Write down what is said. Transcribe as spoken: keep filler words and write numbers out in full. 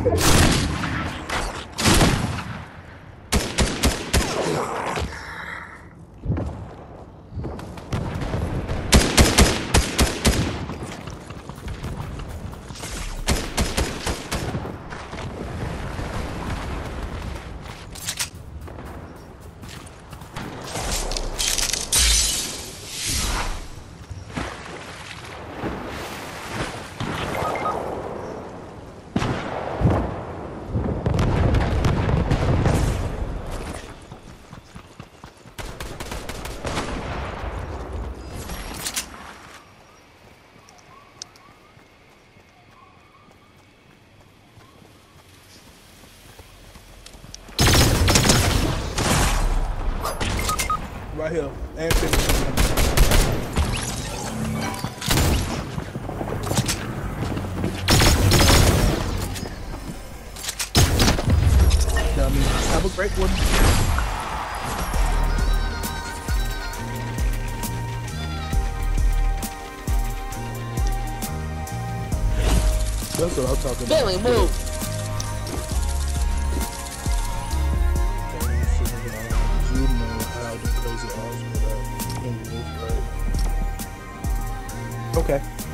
Right here, and finish. Tell me, have a great one. That's what I'm talking about. Billy, move. You know how the crazy odds were that. Okay.